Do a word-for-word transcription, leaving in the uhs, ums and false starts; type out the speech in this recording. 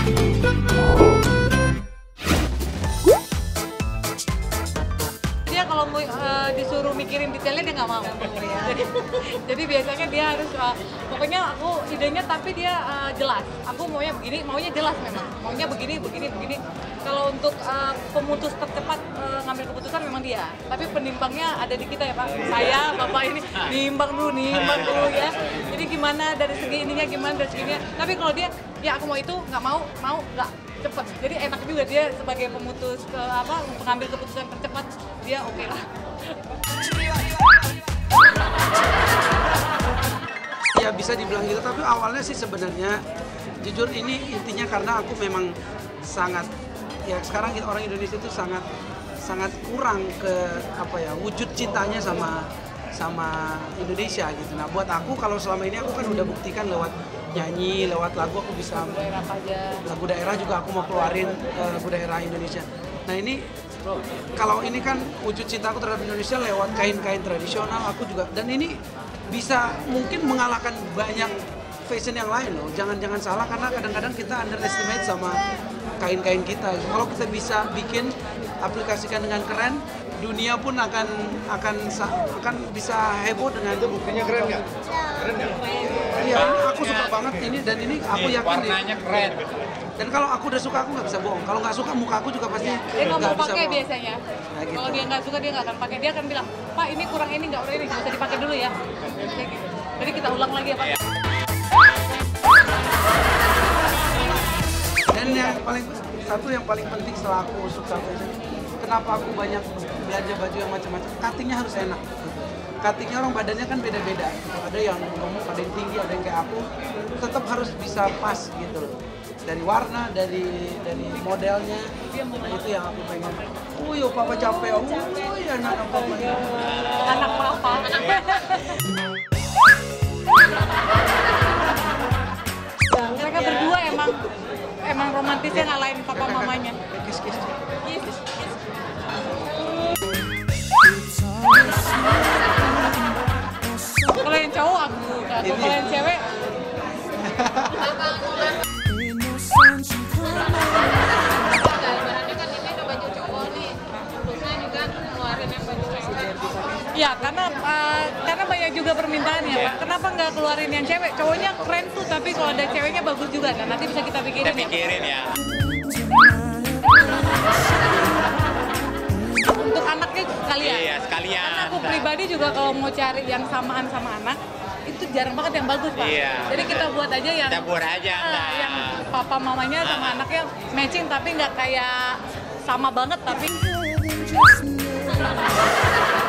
Dia kalau uh, disuruh mikirin detailnya dia nggak mau. Jadi, jadi biasanya dia harus, uh, pokoknya aku idenya tapi dia uh, jelas. Aku maunya begini, maunya jelas memang. Maunya begini, begini, begini. Kalau untuk uh, pemutus tercepat uh, ngambil keputusan memang dia. Tapi penimbangnya ada di kita ya Pak. Saya, Bapak ini nimbang dulu, nimbang dulu ya. Jadi gimana dari segi ininya, gimana dari segi ininya. Tapi kalau dia, ya aku mau itu, nggak mau, mau, nggak. Cepat, jadi enak juga dia sebagai pemutus ke apa pengambil keputusan tercepat, dia oke okay lah. Ya bisa dibilang gitu, tapi awalnya sih sebenarnya jujur ini intinya karena aku memang sangat ya sekarang orang Indonesia itu sangat sangat kurang ke apa ya wujud cintanya sama sama Indonesia gitu. Nah buat aku kalau selama ini aku kan udah buktikan lewat nyanyi, lewat lagu aku bisa daerah aja. Lagu daerah juga aku mau keluarin uh, lagu daerah Indonesia. Nah ini kalau ini kan wujud cinta aku terhadap Indonesia lewat kain-kain tradisional aku juga, dan ini bisa mungkin mengalahkan banyak fashion yang lain loh. Jangan-jangan salah karena kadang-kadang kita underestimate sama kain-kain kita. Kalau kita bisa bikin aplikasikan dengan keren, dunia pun akan akan akan bisa heboh dengan itu. Buktinya keren nggak? Keren nggak? Iya, aku suka banget ini dan ini aku yakin warnanya keren. Dan kalau aku udah suka aku nggak bisa bohong. Kalau nggak suka muka aku juga pasti dia nggak mau pakai biasanya. Nah, gitu. Kalau dia nggak suka dia nggak akan pakai. Dia akan bilang, Pak ini kurang ini nggak kurang ini nggak usah dipakai dulu ya. Kayak gitu. Jadi kita ulang lagi ya Pak. Dan yang paling satu yang paling penting setelah aku suka fashion, kenapa aku banyak belanja baju yang macam-macam, cuttingnya harus enak. Cuttingnya orang badannya kan beda-beda. Ada yang gemuk, ada yang tinggi, ada yang kayak aku. Tetap harus bisa pas gitu loh. Dari warna, dari dari modelnya. Nah itu yang aku pengen. Oh yo papa capek, oh ya anak papa. Anak papa. Mereka berdua emang emang romantisnya ngalahin papa mamanya. Kiss kiss. Kiss, kiss. Kalau yang cowok aku, kalau yang cewek ya karena uh, karena banyak juga permintaan ya Pak. Kenapa nggak keluarin yang cewek? Cowoknya keren tuh, tapi kalau ada ceweknya bagus juga. Nah nanti bisa kita pikirin, kita pikirin ya. Untuk anaknya sekalian. Iya sekalian. Karena aku pribadi juga kalau mau cari yang samaan sama anak itu jarang banget yang bagus Pak. Iya. Jadi kita buat aja yang kita buat aja uh, yang papa mamanya sama uh. anaknya matching tapi nggak kayak sama banget tapi